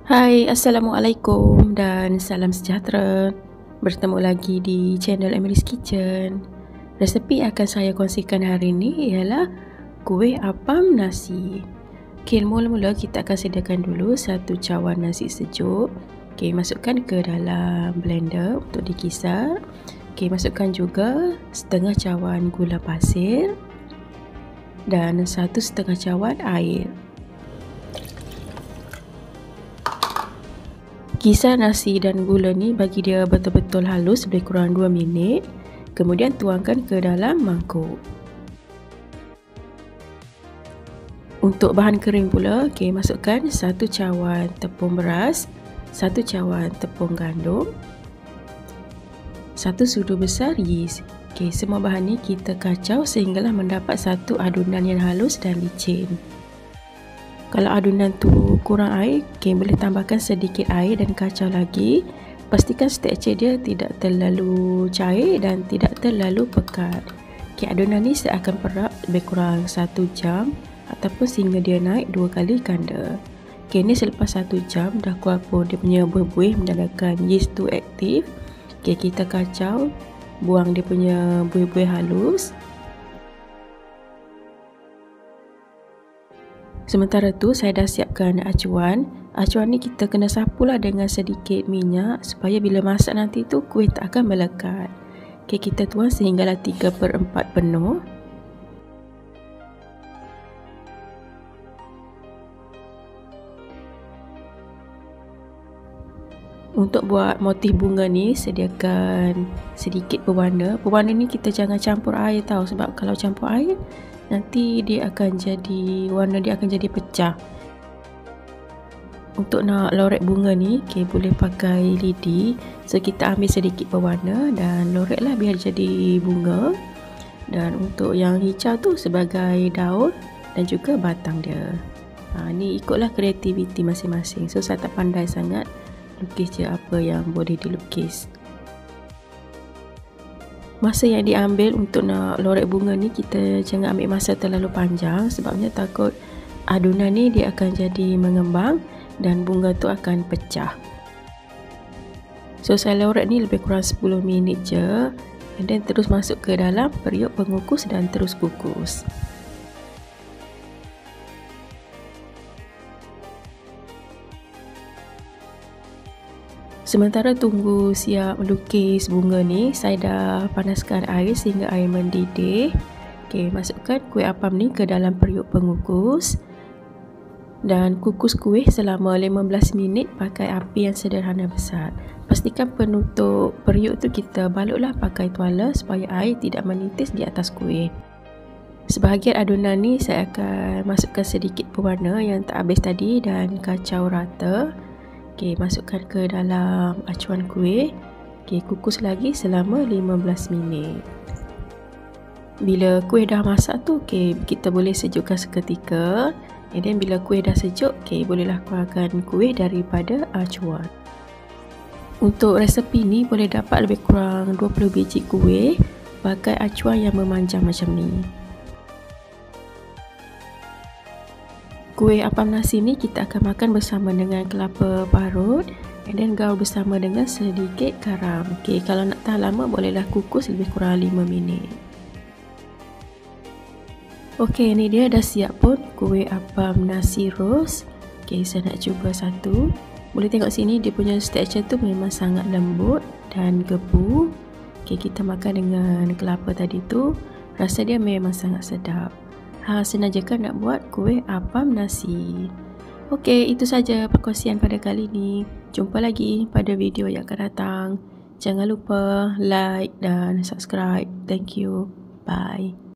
Hai, Assalamualaikum dan salam sejahtera. Bertemu lagi di channel Emily's Kitchen. Resepi akan saya kongsikan hari ini ialah kuih apam nasi. Okay, mula-mula kita akan sediakan dulu satu cawan nasi sejuk. Okay, masukkan ke dalam blender untuk dikisar. Okay, masukkan juga setengah cawan gula pasir dan 1,5 cawan air. Kisar nasi dan gula ni bagi dia betul-betul halus lebih kurang 2 minit. Kemudian tuangkan ke dalam mangkuk. Untuk bahan kering pula, masukkan 1 cawan tepung beras, 1 cawan tepung gandum, 1 sudu besar yeast. Semua bahan ni kita kacau sehinggalah mendapat satu adunan yang halus dan licin. Kalau adunan tu kurang air, boleh tambahkan sedikit air dan kacau lagi. Pastikan tekstur dia tidak terlalu cair dan tidak terlalu pekat. Adunan ni saya akan perap lebih kurang 1 jam ataupun sehingga dia naik 2 kali ganda. Ni selepas 1 jam dah keluar pun dia punya buih-buih menandakan yeast tu aktif. Kita kacau, buang dia punya buih-buih halus. Sementara tu saya dah siapkan acuan. Acuan ni kita kena sapulah dengan sedikit minyak supaya bila masak nanti tu kuih tak akan melekat. Kita tuang sehinggalah 3/4 penuh. Untuk buat motif bunga ni sediakan sedikit pewarna. Pewarna ni kita jangan campur air tau, sebab kalau campur air nanti dia akan jadi, warna dia akan jadi pecah. Untuk nak lorek bunga ni, boleh pakai lidi. So kita ambil sedikit pewarna dan loreklah biar jadi bunga. Dan untuk yang hijau tu sebagai daun dan juga batang dia. Ni ikutlah kreativiti masing-masing. So saya tak pandai sangat, lukis je apa yang boleh dilukis. Masa yang diambil untuk nak lorek bunga ni, kita jangan ambil masa terlalu panjang sebabnya takut adunan ni dia akan jadi mengembang dan bunga tu akan pecah. So saya lorek ni lebih kurang 10 minit je, and then terus masuk ke dalam periuk pengukus dan terus kukus. Sementara tunggu siap melukis bunga ni, saya dah panaskan air sehingga air mendidih. Masukkan kuih apam ni ke dalam periuk pengukus dan kukus kuih selama 15 minit pakai api yang sederhana besar. Pastikan penutup periuk tu kita balutlah pakai tuala supaya air tidak menitis di atas kuih. Sebahagian adunan ni saya akan masukkan sedikit pewarna yang tak habis tadi dan kacau rata. Masukkan ke dalam acuan kuih. Kukus lagi selama 15 minit. Bila kuih dah masak tu, kita boleh sejukkan seketika. And then bila kuih dah sejuk, bolehlah keluarkan kuih daripada acuan. Untuk resepi ni boleh dapat lebih kurang 20 biji kuih pakai acuan yang memanjang macam ni. Kuih apam nasi ni kita akan makan bersama dengan kelapa parut and then gaul bersama dengan sedikit garam. Kalau nak tahan lama bolehlah kukus lebih kurang 5 minit. Ni dia dah siap pun kuih apam nasi ros. Saya nak cuba satu. Boleh tengok sini dia punya tekstur tu memang sangat lembut dan gebu. Kita makan dengan kelapa tadi tu, rasa dia memang sangat sedap. Senang je kan nak buat kuih apam nasi. Itu saja perkongsian pada kali ni. Jumpa lagi pada video yang akan datang. Jangan lupa like dan subscribe. Thank you. Bye.